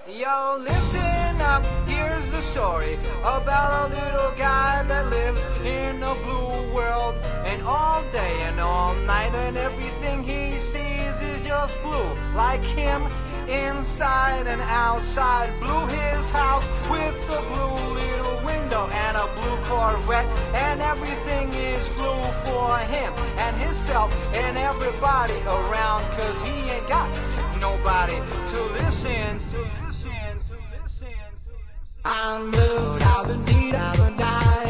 Yo, listen up, here's the story about a little guy that lives in a blue world. And all day and all night and everything he sees is just blue. Like him, inside and outside. Blue his house with a blue little window and a blue Corvette. And everything is blue for him and himself and everybody around. Cause he ain't got nobody to listen to. I'm blue, I've been deed, I've been died.